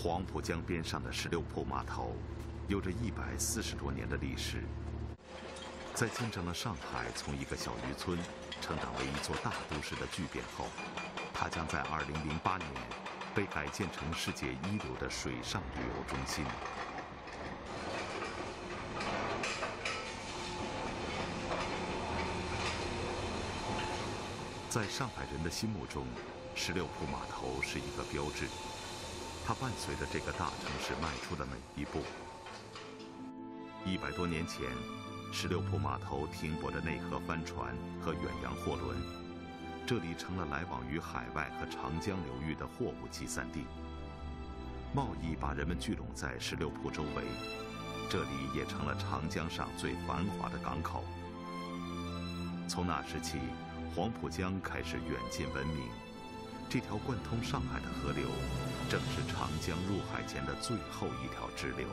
黄浦江边上的16铺码头，有着140多年的历史。在见证了上海从一个小渔村成长为一座大都市的巨变后，它将在2008年被改建成世界一流的水上旅游中心。在上海人的心目中，16铺码头是一个标志，它伴随着这个大城市迈出的每一步。100多年前，16铺码头停泊着内河帆船和远洋货轮，这里成了来往于海外和长江流域的货物集散地。贸易把人们聚拢在16铺周围，这里也成了长江上最繁华的港口。从那时起，黄浦江开始远近闻名，这条贯通上海的河流，正是长江入海前的最后一条支流。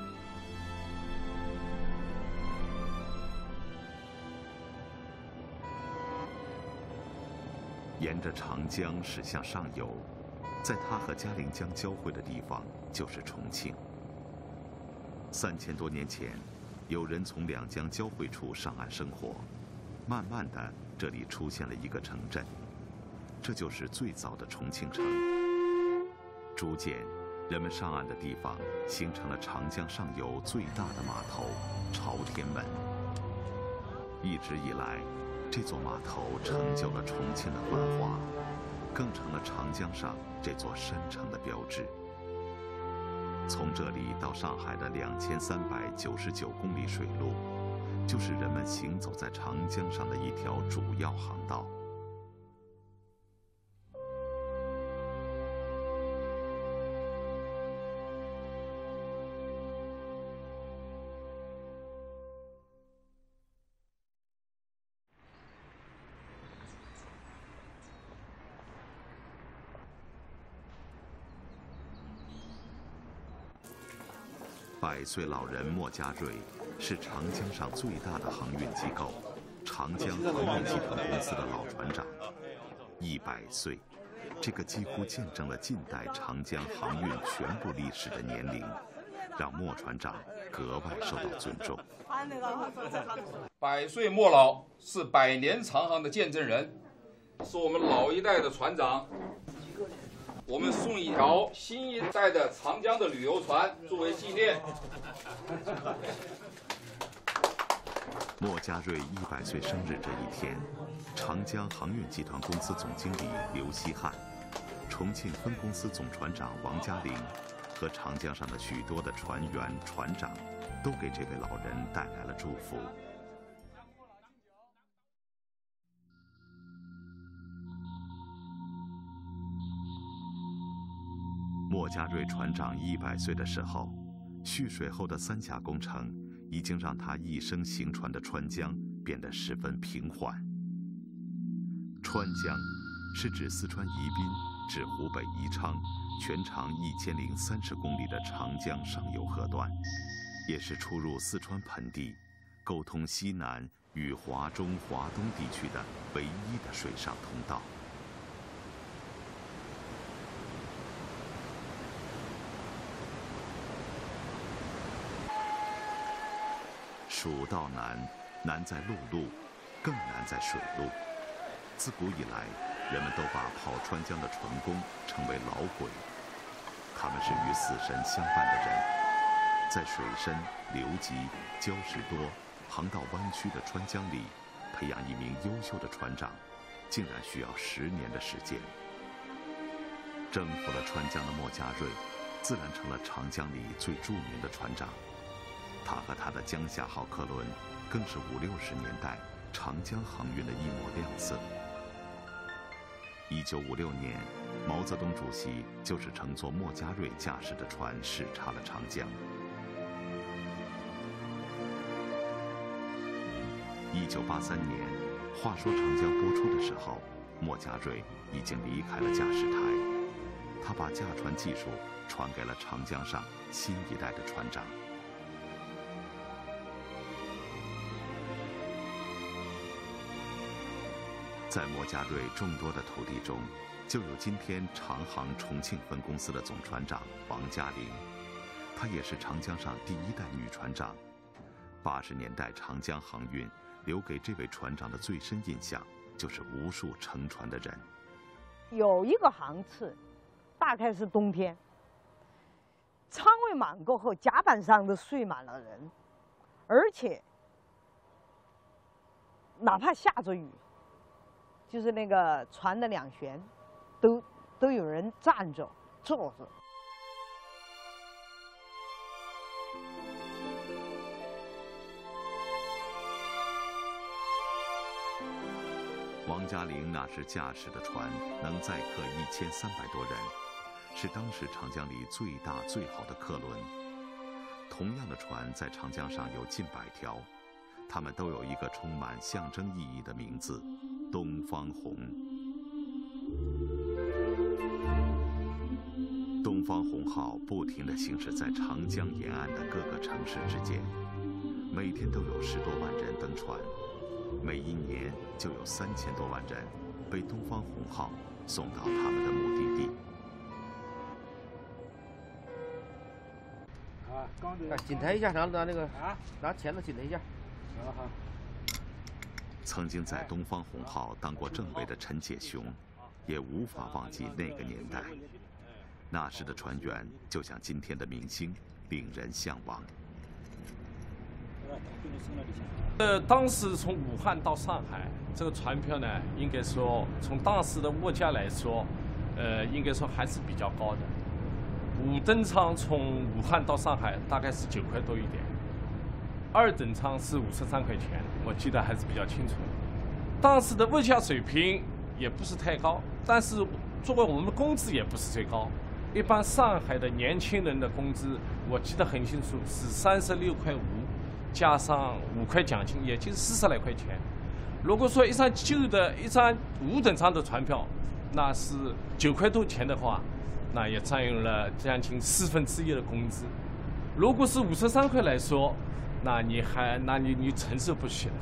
沿着长江驶向上游，在它和嘉陵江交汇的地方就是重庆。3000多年前，有人从两江交汇处上岸生活，慢慢的，这里出现了一个城镇，这就是最早的重庆城。逐渐，人们上岸的地方形成了长江上游最大的码头朝天门。一直以来，这座码头成就了重庆的繁华，更成了长江上这座山城的标志。从这里到上海的2399公里水路，就是人们行走在长江上的一条主要航道。100岁老人莫家瑞是长江上最大的航运机构长江航运集团公司的老船长。100岁，这个几乎见证了近代长江航运全部历史的年龄，让莫船长格外受到尊重。 100岁莫老是100年长航的见证人，是我们老一代的船长。我们送一条新一代的长江的旅游船作为纪念。 莫家瑞100岁生日这一天，长江航运集团公司总经理刘希汉、重庆分公司总船长王嘉玲和长江上的许多的船员、船长，都给这位老人带来了祝福。莫家瑞船长100岁的时候，蓄水后的三峡工程已经让他一生行船的川江变得十分平缓。川江是指四川宜宾至湖北宜昌全长1030公里的长江上游河段，也是出入四川盆地、沟通西南与华中、华东地区的唯一的水上通道。蜀道难，难在陆路，更难在水路。自古以来，人们都把跑川江的船工称为老鬼，他们是与死神相伴的人，在水深、流急、礁石多、航道弯曲的川江里，培养一名优秀的船长，竟然需要10年的时间。征服了川江的莫家瑞，自然成了长江里最著名的船长。他和他的江夏号客轮，更是50、60年代长江航运的一抹亮色。1956年，毛泽东主席就是乘坐莫家瑞驾驶的船视察了长江。1983年，《话说长江》播出的时候，莫家瑞已经离开了驾驶台，他把驾船技术传给了长江上新一代的船长。在莫家瑞众多的徒弟中， 就有今天长航重庆分公司的总船长王嘉龄，她也是长江上第一代女船长。80年代长江航运留给这位船长的最深印象，就是无数乘船的人。 有一个航次，大概是冬天，舱位满过后，甲板上都睡满了人，而且哪怕下着雨，就是那个船的两舷，都有人站着、坐着。 王嘉龄那时驾驶的船能载客1300多人，是当时长江里最大最好的客轮。同样的船在长江上有近100条，它们都有一个充满象征意义的名字——东方红。东方红号不停地行驶在长江沿岸的各个城市之间，每天都有10多万人登船。每一年就有3000多万人被东方红号送到他们的目的地。 紧抬一下，拿那个拿钳子紧抬一下。 曾经在东方红号当过政委的陈解雄，也无法忘记那个年代。那时的船员就像今天的明星，令人向往。 当时从武汉到上海，这个船票呢，应该说从当时的物价来说，应该说还是比较高的。5等舱从武汉到上海大概是9块多一点，2等舱是53块钱，我记得还是比较清楚。当时的物价水平也不是太高，但是作为我们的工资也不是最高。一般上海的年轻人的工资，我记得很清楚，是36.5块，加上5块奖金，也就是40来块钱。如果说一张5等舱的船票，那是9块多钱的话，那也占用了将近1/4的工资。如果是53块来说，那你承受不起了。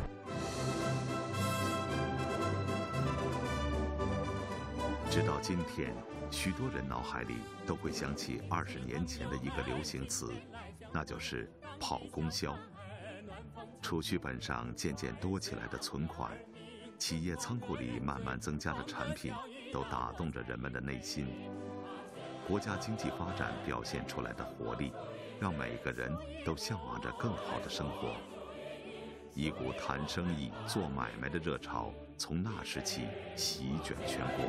直到今天，许多人脑海里都会想起20年前的一个流行词，那就是跑供销。储蓄本上渐渐多起来的存款，企业仓库里慢慢增加的产品，都打动着人们的内心。国家经济发展表现出来的活力，让每个人都向往着更好的生活。一股谈生意、做买卖的热潮从那时起席卷全国。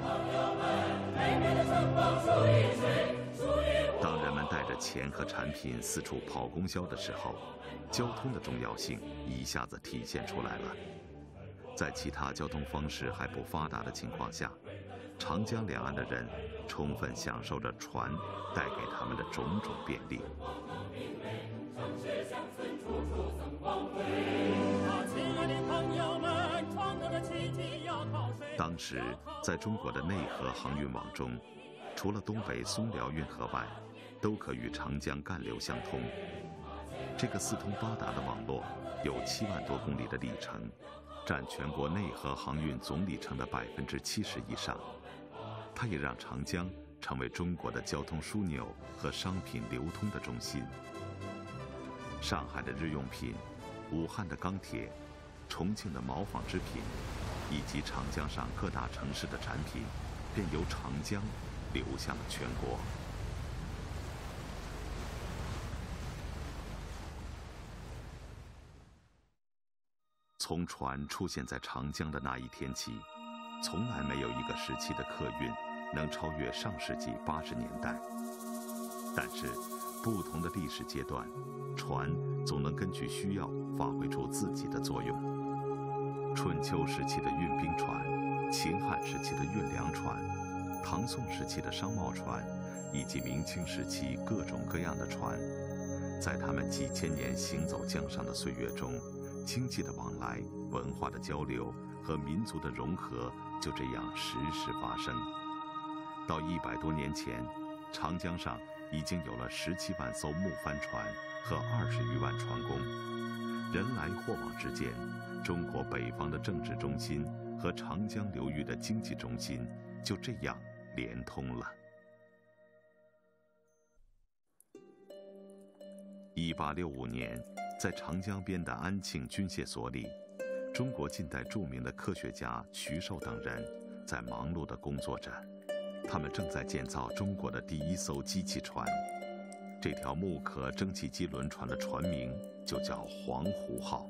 当人们带着钱和产品四处跑供销的时候，交通的重要性一下子体现出来了。在其他交通方式还不发达的情况下，长江两岸的人充分享受着船带给他们的种种便利。当时，在中国的内河航运网中，除了东北松辽运河外，都可与长江干流相通。这个四通八达的网络有7万多公里的里程，占全国内河航运总里程的70%以上。它也让长江成为中国的交通枢纽和商品流通的中心。上海的日用品、武汉的钢铁、重庆的毛纺织品，以及长江上各大城市的产品，便由长江流向了全国。从船出现在长江的那一天起，从来没有一个时期的客运能超越上世纪80年代。但是，不同的历史阶段，船总能根据需要发挥出自己的作用。春秋时期的运兵船，秦汉时期的运粮船，唐宋时期的商贸船，以及明清时期各种各样的船，在他们几千年行走江上的岁月中，经济的往来、文化的交流和民族的融合就这样时时发生。到100多年前，长江上已经有了17万艘木帆船和20余万船工，人来货往之间，中国北方的政治中心和长江流域的经济中心就这样连通了。1865年，在长江边的安庆军械所里，中国近代著名的科学家徐寿等人在忙碌地工作着。他们正在建造中国的第一艘机器船。这条木壳蒸汽机轮船的船名就叫黄湖号。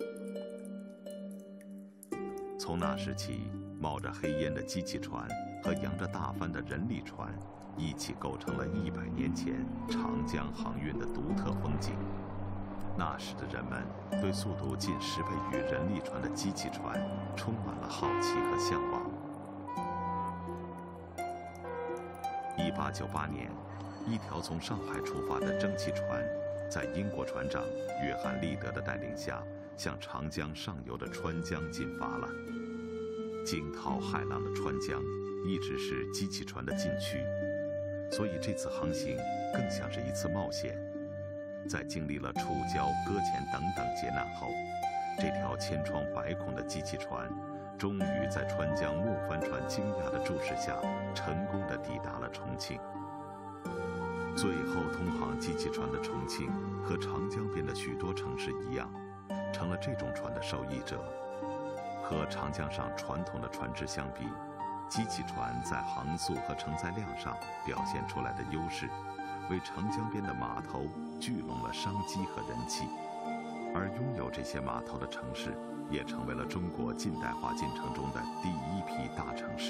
从那时起，冒着黑烟的机器船和扬着大帆的人力船一起构成了100年前长江航运的独特风景。那时的人们对速度近10倍于人力船的机器船充满了好奇和向往。1898年，一条从上海出发的蒸汽船，在英国船长约翰·利德的带领下，向长江上游的川江进发了。惊涛骇浪的川江一直是机器船的禁区，所以这次航行更像是一次冒险。在经历了触礁、搁浅等等劫难后，这条千疮百孔的机器船终于在川江木帆船惊讶的注视下，成功地抵达了重庆。最后通航机器船的重庆，和长江边的许多城市一样，成了这种船的受益者。和长江上传统的船只相比，机器船在航速和承载量上表现出来的优势，为长江边的码头聚拢了商机和人气。而拥有这些码头的城市，也成为了中国近代化进程中的第一批大城市。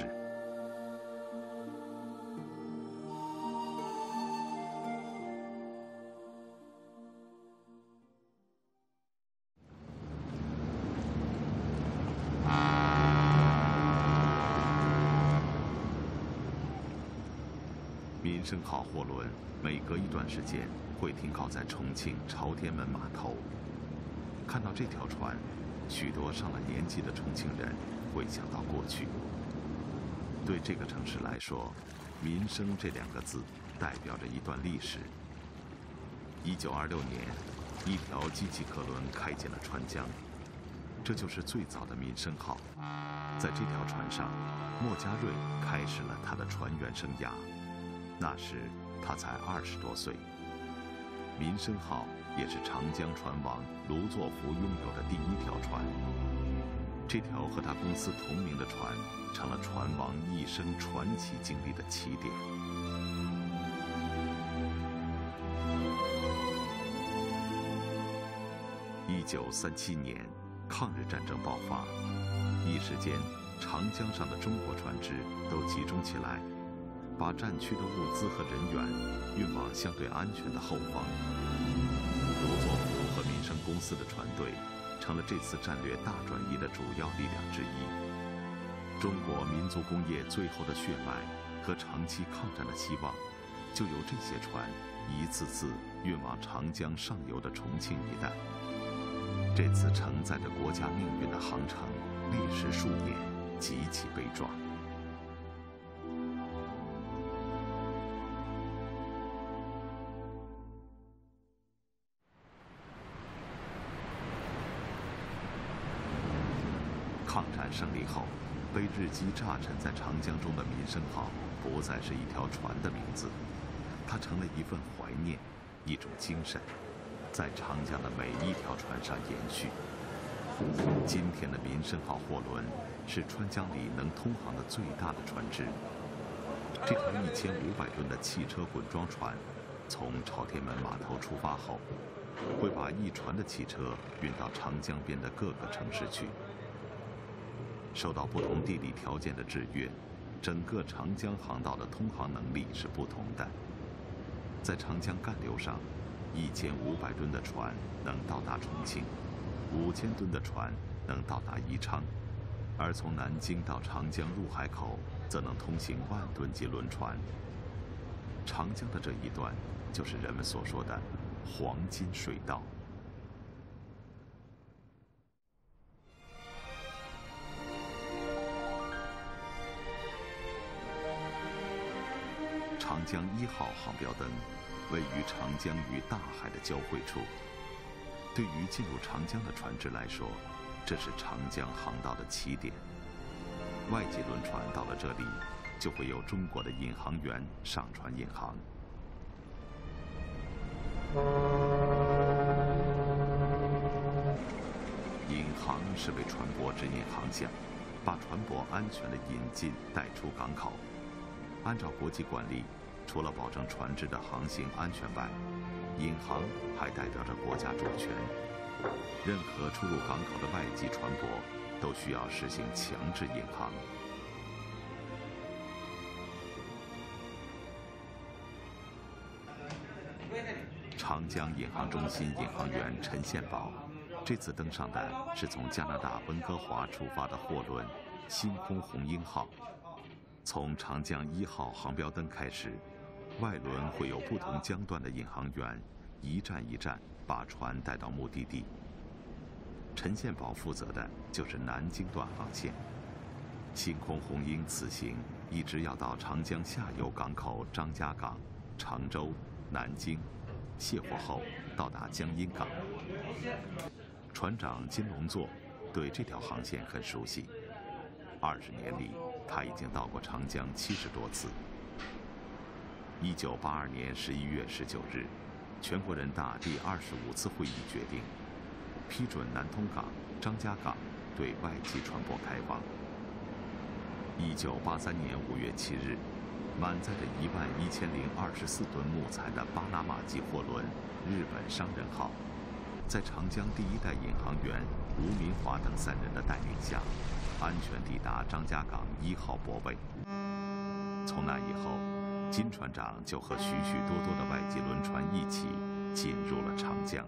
民生号货轮每隔一段时间会停靠在重庆朝天门码头。看到这条船，许多上了年纪的重庆人会想到过去。对这个城市来说，民生这2个字代表着一段历史。1926年，一条机器客轮开进了川江，这就是最早的民生号。在这条船上，莫家瑞开始了他的船员生涯。那时他才20多岁。民生号也是长江船王卢作孚拥有的第1条船。这条和他公司同名的船，成了船王一生传奇经历的起点。1937年，抗日战争爆发，一时间，长江上的中国船只都集中起来，把战区的物资和人员运往相对安全的后方。卢作孚和民生公司的船队成了这次战略大转移的主要力量之一。中国民族工业最后的血脉和长期抗战的希望，就由这些船一次次运往长江上游的重庆一带。这次承载着国家命运的航程，历时数年，极其悲壮。抗战胜利后，被日机炸沉在长江中的民生号不再是一条船的名字，它成了一份怀念，一种精神，在长江的每一条船上延续。今天的民生号货轮是川江里能通航的最大的船只。这条1500吨的汽车混装船，从朝天门码头出发后，会把一船的汽车运到长江边的各个城市去。受到不同地理条件的制约，整个长江航道的通航能力是不同的。在长江干流上，1500吨的船能到达重庆，5000吨的船能到达宜昌，而从南京到长江入海口，则能通行10000吨级轮船。长江的这一段，就是人们所说的黄金水道。长江1号航标灯位于长江与大海的交汇处。对于进入长江的船只来说，这是长江航道的起点。外籍轮船到了这里， 就会有中国的引航员上船引航。引航是为船舶指引航向，把船舶安全地引进带出港口。按照国际惯例，除了保证船只的航行安全外，引航还代表着国家主权。任何出入港口的外籍船舶都需要实行强制引航。长江引航中心引航员陈宪宝，这次登上的是从加拿大温哥华出发的货轮“星空红鹰号”。从长江1号航标灯开始，外轮会有不同江段的引航员一站一站把船带到目的地。陈宪宝负责的就是南京段航线。星空红鹰此行一直要到长江下游港口张家港、常州、南京，卸货后到达江阴港。船长金龙座对这条航线很熟悉，20年里他已经到过长江70多次。1982年11月19日，全国人大第25次会议决定，批准南通港、张家港对外籍船舶开放。1983年5月7日，满载着11024吨木材的巴拿马籍货轮“日本商人号”，在长江第一代引航员吴民华等3人的带领下，安全抵达张家港1号泊位。从那以后，金船长就和许许多多的外籍轮船一起进入了长江。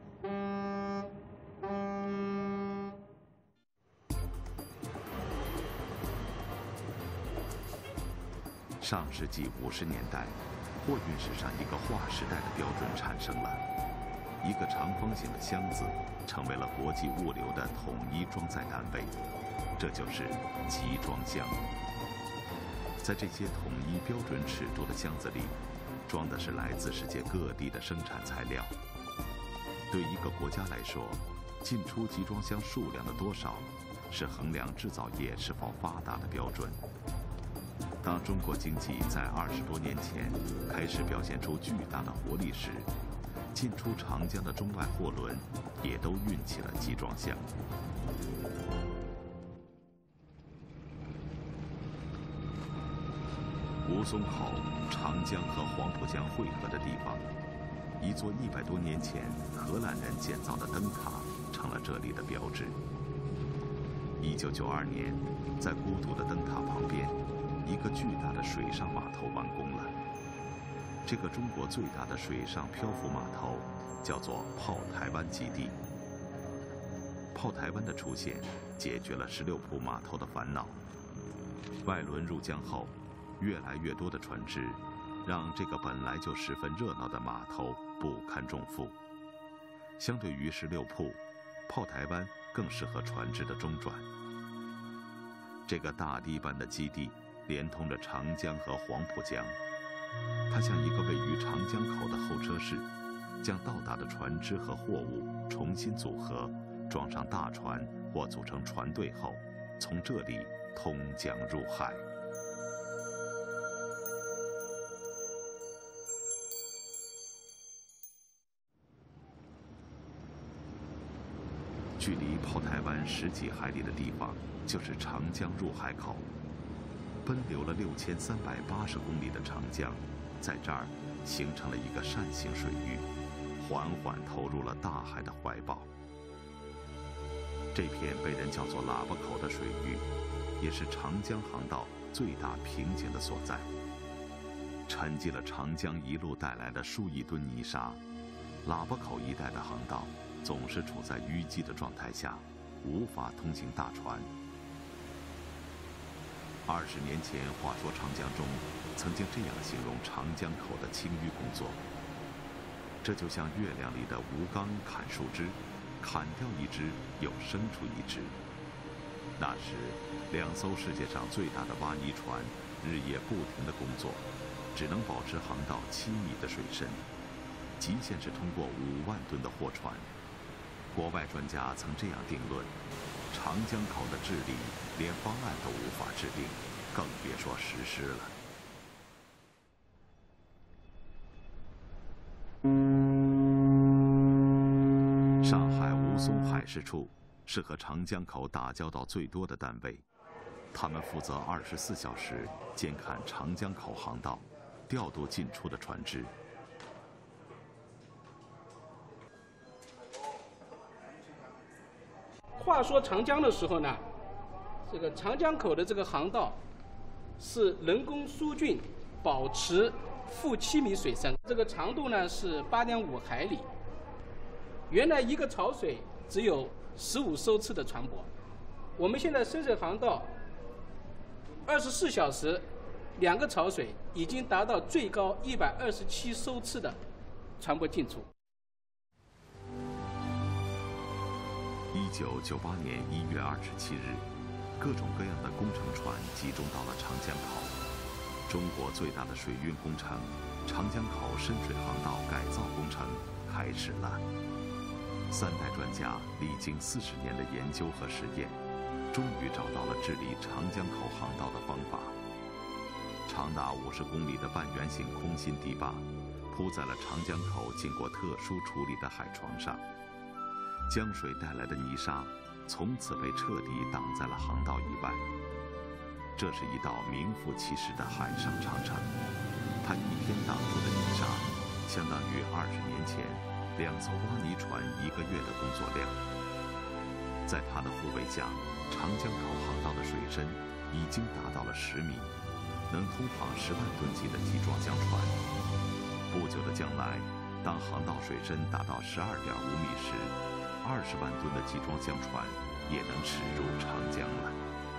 上世纪50年代，货运史上一个划时代的标准产生了。一个长方形的箱子成为了国际物流的统一装载单位，这就是集装箱。在这些统一标准尺度的箱子里，装的是来自世界各地的生产材料。对一个国家来说，进出集装箱数量的多少，是衡量制造业是否发达的标准。当中国经济在20多年前开始表现出巨大的活力时，进出长江的中外货轮也都运起了集装箱。吴淞口，长江和黄浦江汇合的地方，一座100多年前荷兰人建造的灯塔成了这里的标志。1992年，在孤独的灯塔旁边，一个巨大的水上码头完工了。这个中国最大的水上漂浮码头叫做炮台湾基地。炮台湾的出现解决了16铺码头的烦恼。外轮入江后，越来越多的船只让这个本来就十分热闹的码头不堪重负。相对于16铺，炮台湾更适合船只的中转。这个大堤般的基地连通着长江和黄浦江，它像一个位于长江口的候车室，将到达的船只和货物重新组合，装上大船或组成船队后，从这里通江入海。距离炮台湾10几海里的地方，就是长江入海口。奔流了6380公里的长江，在这儿形成了一个扇形水域，缓缓投入了大海的怀抱。这片被人叫做喇叭口的水域，也是长江航道最大瓶颈的所在。沉积了长江一路带来的数亿吨泥沙，喇叭口一带的航道总是处在淤积的状态下，无法通行大船。20年前，话说长江中曾经这样形容长江口的清淤工作：这就像月亮里的吴刚砍树枝，砍掉一枝又生出一枝。那时，2艘世界上最大的挖泥船日夜不停地工作，只能保持航道7米的水深，极限是通过5万吨的货船。国外专家曾这样定论：长江口的治理连方案都无法制定， 更别说实施了。上海吴淞海事处是和长江口打交道最多的单位，他们负责24小时监看长江口航道，调度进出的船只。 话说长江的时候呢，这个长江口的这个航道是人工疏浚，保持负7米水深，这个长度呢是8.5海里。原来一个潮水只有15艘次的船舶，我们现在深水航道24小时2个潮水已经达到最高127艘次的船舶进出。 1998年1月27日，各种各样的工程船集中到了长江口。中国最大的水运工程——长江口深水航道改造工程开始了。3代专家历经40年的研究和实验，终于找到了治理长江口航道的方法。长达50公里的半圆形空心堤坝，铺在了长江口经过特殊处理的海床上。江水带来的泥沙，从此被彻底挡在了航道以外。这是一道名副其实的海上长城，它一天挡住的泥沙，相当于20年前2艘挖泥船1个月的工作量。在它的护卫下，长江口航道的水深已经达到了10米，能通航10万吨级的集装箱船。不久的将来，当航道水深达到12.5米时，20万吨的集装箱船也能驶入长江了。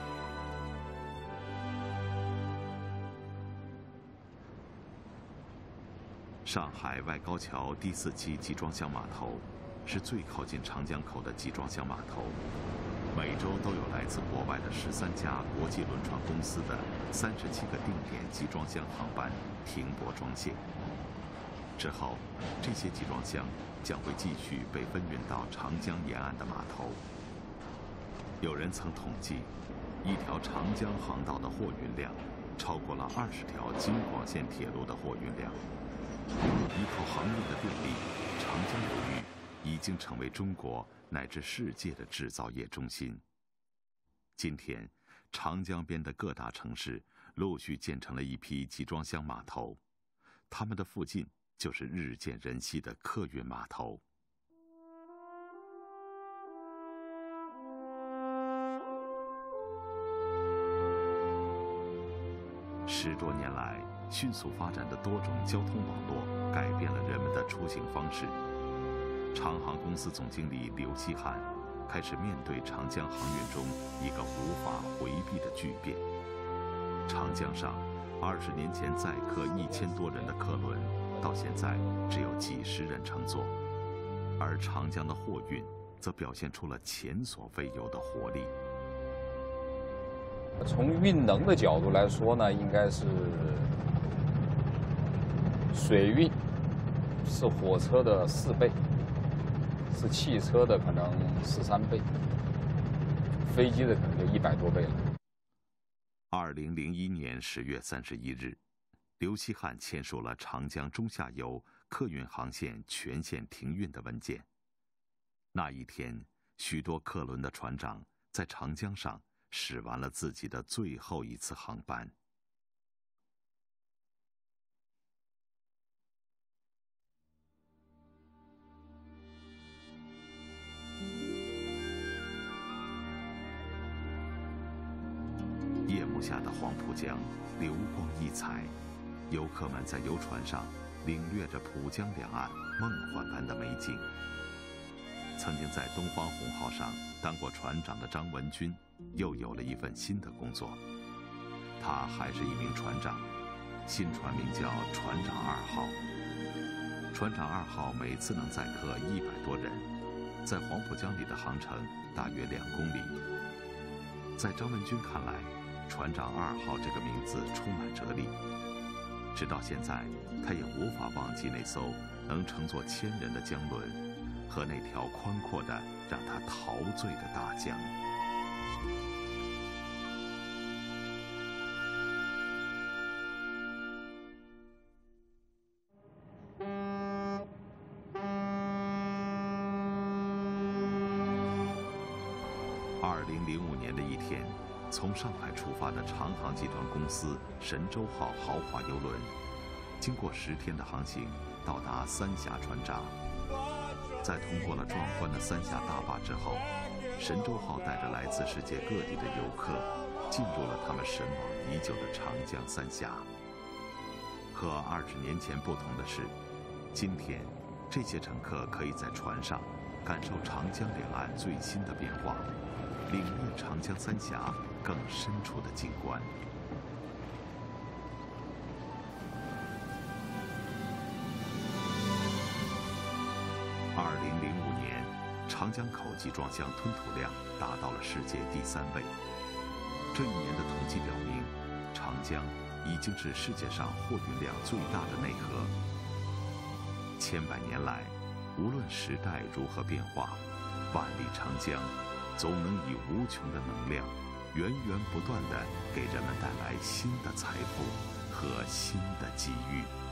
上海外高桥第4期集装箱码头是最靠近长江口的集装箱码头，每周都有来自国外的13家国际轮船公司的37个定点集装箱航班停泊装卸。之后，这些集装箱将会继续被分运到长江沿岸的码头。有人曾统计，一条长江航道的货运量超过了20条京广线铁路的货运量。依靠航运的电力，长江流域已经成为中国乃至世界的制造业中心。今天，长江边的各大城市陆续建成了一批集装箱码头，它们的附近就是日渐人稀的客运码头。10多年来，迅速发展的多种交通网络改变了人们的出行方式。长航公司总经理刘希汉开始面对长江航运中一个无法回避的巨变。长江上20年前载客1000多人的客轮，到现在只有几十人乘坐，而长江的货运则表现出了前所未有的活力。 从运能的角度来说呢，应该是水运是火车的4倍，是汽车的可能13倍，飞机的可能就100多倍了。 2001年10月31日，刘希汉签署了长江中下游客运航线全线停运的文件。那一天，许多客轮的船长在长江上驶完了自己的最后一次航班。夜幕下的黄浦江流光溢彩，游客们在游船上领略着浦江两岸梦幻般的美景。曾经在东方红号上当过船长的张文军又有了一份新的工作。他还是一名船长，新船名叫船长2号。船长2号每次能载客100多人，在黄浦江里的航程大约2公里。在张文军看来，船长2号这个名字充满哲理。直到现在，他也无法忘记那艘能乘坐1000人的江轮和那条宽阔的让他陶醉的大江。 2005年的一天，从上海出发的长航集团公司神舟号豪华游轮，经过10天的航行，到达三峡船闸。在通过了壮观的三峡大坝之后，神舟号带着来自世界各地的游客，进入了他们神往已久的长江三峡。和20年前不同的是，今天这些乘客可以在船上感受长江两岸最新的变化，领略长江三峡更深处的景观。2005年，长江口集装箱吞吐量达到了世界第3位。这一年的统计表明，长江已经是世界上货运量最大的内河。千百年来，无论时代如何变化，万里长江总能以无穷的能量，源源不断地给人们带来新的财富和新的机遇。